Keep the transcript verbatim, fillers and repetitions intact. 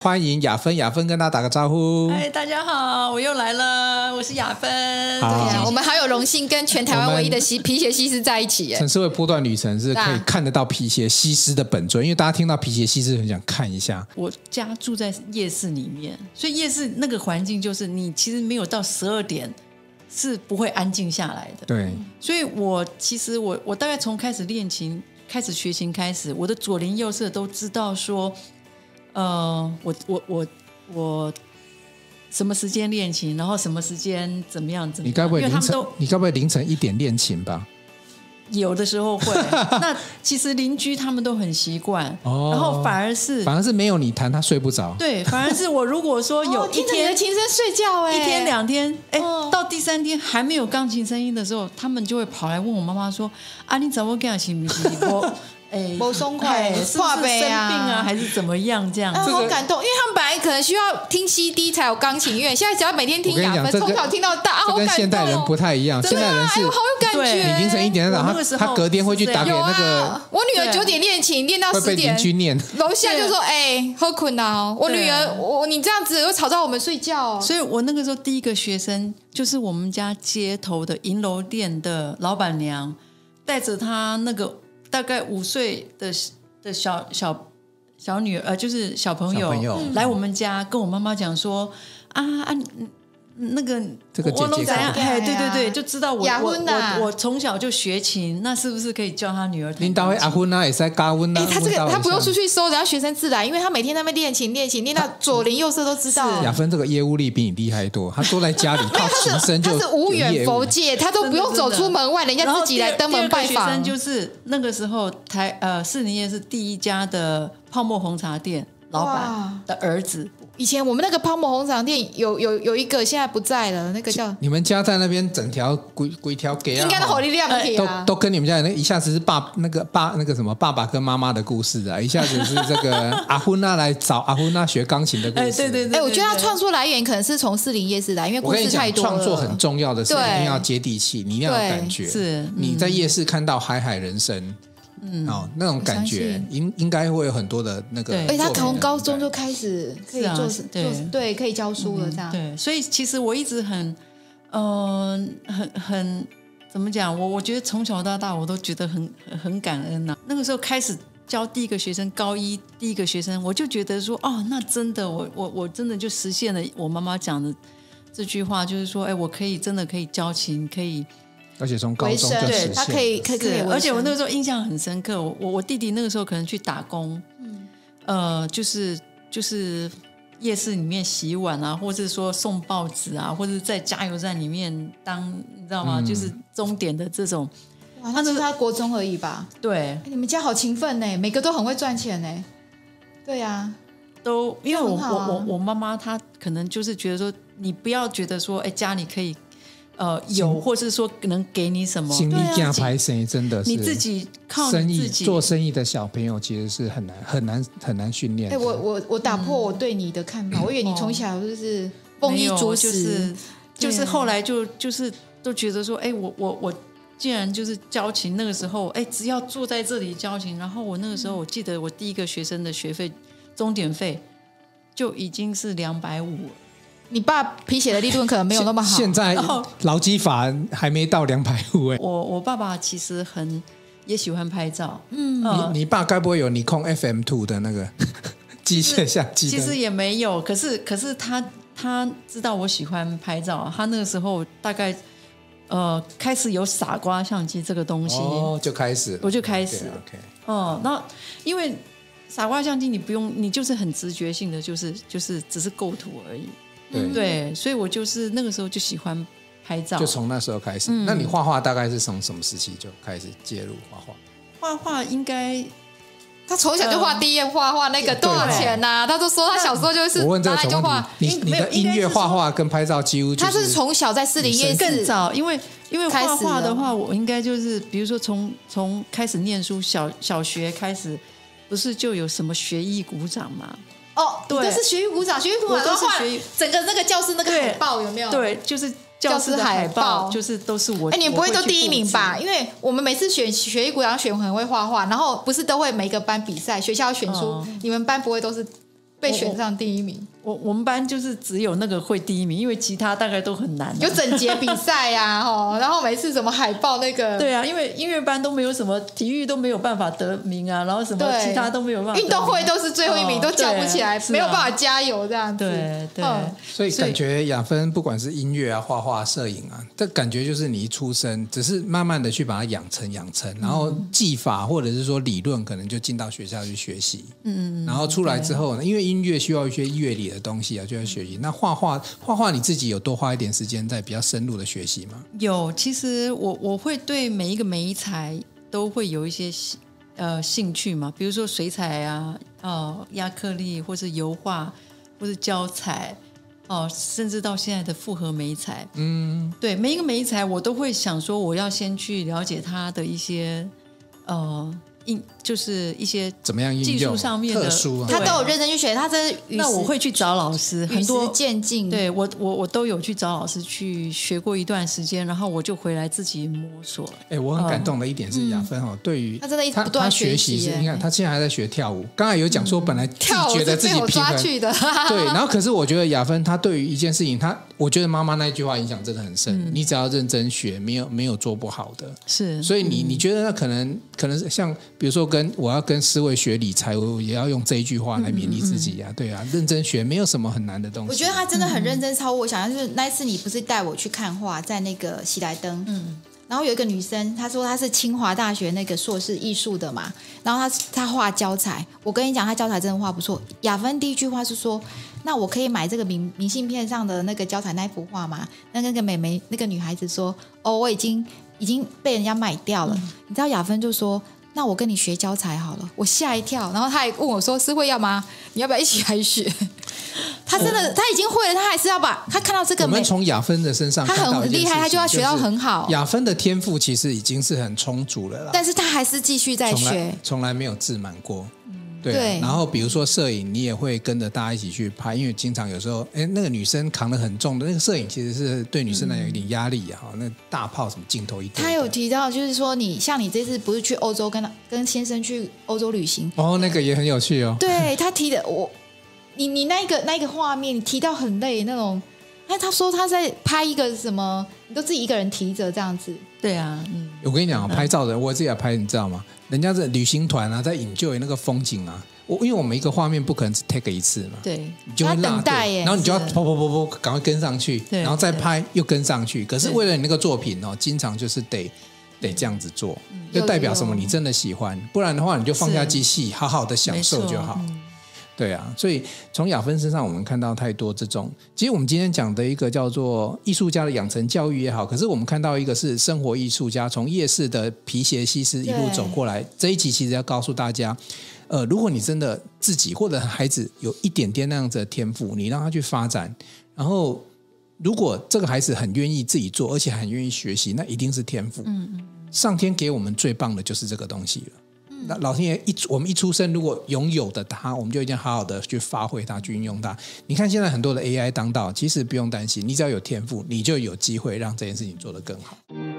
欢迎雅芬，雅芬跟大家打个招呼。 嗨，大家好，我又来了，我是雅芬。 对啊，我们好有荣幸跟全台湾唯一的皮鞋西施在一起耶。 城市会波段旅程是可以看得到皮鞋西施的本尊，因为大家听到皮鞋西施很想看一下。 我家住在夜市里面，所以夜市那个环境就是你其实没有到十二点是不会安静下来的。 对， 所以我其实我我大概从开始练琴、开始学琴开始，我的左邻右舍都知道说，呃，我我我我什么时间练琴，然后什么时间怎么样怎么样。 你该不会凌晨？ 都你该不会凌晨一点练琴吧？ 有的时候会。那其实邻居他们都很习惯，哦、然后反而是反而是没有你弹，他睡不着。 对，反而是我如果说有一天、哦、 听着你的琴声睡觉，哎， 一天两天，哎、哦，到第三天还没有钢琴声音的时候，他们就会跑来问我妈妈说：“啊，你怎么跟他琴不是我？”哎， 不松快， 是不是生病啊，还是怎么样？这样， 嗯，好感动，因为他们本来可能需要听 C D 才有钢琴乐，现在只要每天听雅芬，从小听到大， 这跟现代人不太一样。现代人是， 哎呦，好有感觉。 你凌晨一点他他隔天会去打给那个。 我女儿九点练琴，练到十点， 会被邻居念。 楼下就说：“哎，好困啊！我女儿，我你这样子会吵到我们睡觉。” 所以我那个时候第一个学生就是我们家街头的银楼店的老板娘，带着她那个大概五岁的。的小小小女儿，呃，就是小朋友， 朋友来我们家跟我妈妈讲说啊啊，那个这个姐姐怎样？哎，对对对，就知道我我我我从小就学琴，那是不是可以教他女儿弹琴？ 领导会阿芬啊，也在教温啊。 哎，他这个他不用出去收，人家学生自来，因为他每天在那边练琴练琴，练到左邻右舍都知道。 雅芬这个业务力比你厉害多，他坐在家里靠琴声就。 他是无远弗届，他都不用走出门外，人家自己来登门拜访。 学生就是那个时候台呃士林夜市第一家的泡沫红茶店老板的儿子。 以前我们那个泡沫红茶店有有有一个现在不在了，那个叫你们家在那边整条鬼鬼条给啊， 应该都火力量铁啊， 都都跟你们家那一下子是爸那个爸那个什么爸爸跟妈妈的故事啊，一下子是这个阿芬娜来找阿芬娜学钢琴的故事。 哎，对对对， 哎，我觉得他创作来源可能是从士林夜市来，因为故事太多了。 创作很重要的是一定要接地气，你一定要有感觉。 是你在夜市看到海海人生。嗯，哦，那种感觉应应该会有很多的那个， 而且他从高中就开始可以做， 是啊、对做对，可以教书了，这样、 嗯。对，所以其实我一直很，嗯、呃，很很怎么讲？我我觉得从小到大我都觉得很很感恩呐、啊。那个时候开始教第一个学生，高一第一个学生，我就觉得说，哦，那真的，我我我真的就实现了我妈妈讲的这句话，就是说，哎，我可以真的可以教琴，可以。 而且从高中就实现， 他可以可以可以， 而且我那个时候印象很深刻。我我弟弟那个时候可能去打工，嗯，呃，就是就是夜市里面洗碗啊，或者说送报纸啊，或者在加油站里面当，你知道吗？嗯、就是钟点的这种。 哇，那是他国中而已吧？ 对， 你们家好勤奋呢，每个都很会赚钱呢。对呀、啊， 都因为我、 啊、 我我我妈妈她可能就是觉得说，你不要觉得说，哎，家里可以。呃，有，或是说能给你什么？ 心力架拍生意真的是你自己靠生意你自己做生意的小朋友，其实是很难很难很难训练。 哎、欸，我我我打破我对你的看法，嗯、我以为你从小就是丰衣足食， 就是就是后来就就是都觉得说，哎、欸，我我我既然就是教琴，那个时候，哎、欸，只要坐在这里教琴，然后我那个时候我记得我第一个学生的学费钟点费就已经是两百五了。 你爸皮鞋的利润可能没有那么好， 现在劳基法还没到两百五哎。 我我爸爸其实很也喜欢拍照， 嗯，呃、你你爸该不会有尼康 F M 二 的那个机械相机？ 其实也没有，可是可是他他知道我喜欢拍照，他那个时候大概呃开始有傻瓜相机这个东西， 哦，就开始， 我就开始 ，OK， 哦、嗯，那因为傻瓜相机你不用，你就是很直觉性的，就是就是只是构图而已。 对, 对，所以我就是那个时候就喜欢拍照， 就从那时候开始。嗯、那你画画大概是从什么时期就开始介入画画？ 画画应该他从小就画第一页画画，那个多少钱呐、啊？他都说他小时候就是我问这个什么问题？你你的音乐画画跟拍照几乎、就是、 他是从小在士林夜市更早，因为因为画画的话，我应该就是比如说从从开始念书，小小学开始，不是就有什么学艺鼓掌吗？ 哦，对，都是学艺鼓掌，学艺鼓掌都是学整个那个教室那个海报有没有？ 对，就是教室的海报，就是都是我。 哎，你不会都第一名吧？因为我们每次选学艺鼓掌选很会画画，然后不是都会每个班比赛，学校选出、哦、你们班不会都是被选上第一名。 我我们班就是只有那个会第一名，因为其他大概都很难、啊， 有整节比赛呀、啊，然后每次什么海报那个， 对啊，因为音乐班都没有什么，体育都没有办法得名啊，然后什么其他都没有办法， 运动会都是最后一名，哦、都叫不起来，没有办法加油这样子。 对对、 嗯， 所以感觉雅芬不管是音乐啊、画画、摄影啊，这感觉就是你一出生，只是慢慢的去把它养成养成，然后技法或者是说理论，可能就进到学校去学习，嗯，然后出来之后呢，因为音乐需要一些乐理的东西啊，就要学习。那画画，画画你自己有多花一点时间在比较深入的学习吗？ 有，其实我我会对每一个媒材都会有一些呃兴趣嘛，比如说水彩啊、呃亚克力，或是油画，或是胶彩，哦、呃，甚至到现在的复合媒材，嗯，对，每一个媒材我都会想说，我要先去了解它的一些呃。应就是一些怎么样技术上面的特殊、啊， 他都有认真去学，他真那我会去找老师，很多渐进。 对我我我都有去找老师去学过一段时间，然后我就回来自己摸索。 哎，我很感动的一点是雅芬哦，嗯、对于他真的一直不断学习是，你看他现在还在学跳舞。刚才有讲说，本来自己觉得自己平衡， 去的对，然后可是我觉得雅芬他对于一件事情，他我觉得妈妈那句话影响真的很深。嗯、你只要认真学，没有没有做不好的。 是， 所以你你觉得那可能可能像比如说跟我。要跟思维学理财，我也要用这一句话来勉励自己啊，对啊，认真学没有什么很难的东西。 我觉得他真的很认真，超乎我想象。就是那一次你不是带我去看画，在那个喜来登，嗯，然后有一个女生，她说她是清华大学那个硕士艺术的嘛，然后她她画胶彩，我跟你讲，她胶彩真的画不错。雅芬第一句话是说，那我可以买这个明明信片上的那个胶彩那幅画吗？那那个美眉那个女孩子说，哦，我已经已经被人家买掉了。嗯、你知道雅芬就说，那我跟你学胶彩好了，我吓一跳，然后他还问我说：“诗慧要吗？你要不要一起来学？”他真的，他已经会了，他还是要把他看到这个。 我们从雅芬的身上看到， 他很厉害，他就要学到很好。 雅芬的天赋其实已经是很充足了啦， 但是他还是继续在学， 从来, 从来没有自满过。对, 啊、 对， 然后比如说摄影，你也会跟着大家一起去拍，因为经常有时候，哎，那个女生扛得很重的那个摄影，其实是对女生来讲有点压力啊。嗯、那大炮什么镜头一堆。 他有提到，就是说你像你这次不是去欧洲跟跟先生去欧洲旅行， 哦，那个也很有趣哦。 对他提的，我你你那个那个画面，你提到很累那种。哎，他说他在拍一个什么，你都自己一个人提着这样子。 对啊，嗯， 我跟你讲、哦，拍照的我自己来拍，你知道吗？人家是旅行团啊，在引救那个风景啊。我因为我们一个画面不可能只 take 一次嘛， 对， 你就会等待耶， 然后你就要跑跑跑跑，赶快跟上去，然后再拍又跟上去。可是为了你那个作品哦，经常就是得得这样子做，就代表什么？你真的喜欢，不然的话你就放下机器，好好的享受就好。对啊，所以从雅芬身上我们看到太多这种，其实我们今天讲的一个叫做艺术家的养成教育也好，可是我们看到一个是生活艺术家，从夜市的皮鞋西施一路走过来。这一集其实要告诉大家，呃，如果你真的自己或者孩子有一点点那样子的天赋，你让他去发展，然后如果这个孩子很愿意自己做，而且很愿意学习，那一定是天赋。嗯嗯，上天给我们最棒的就是这个东西了。那老天爷一我们一出生，如果拥有的它，我们就一定好好的去发挥它，去运用它。你看现在很多的 A I 当道，其实不用担心，你只要有天赋，你就有机会让这件事情做得更好。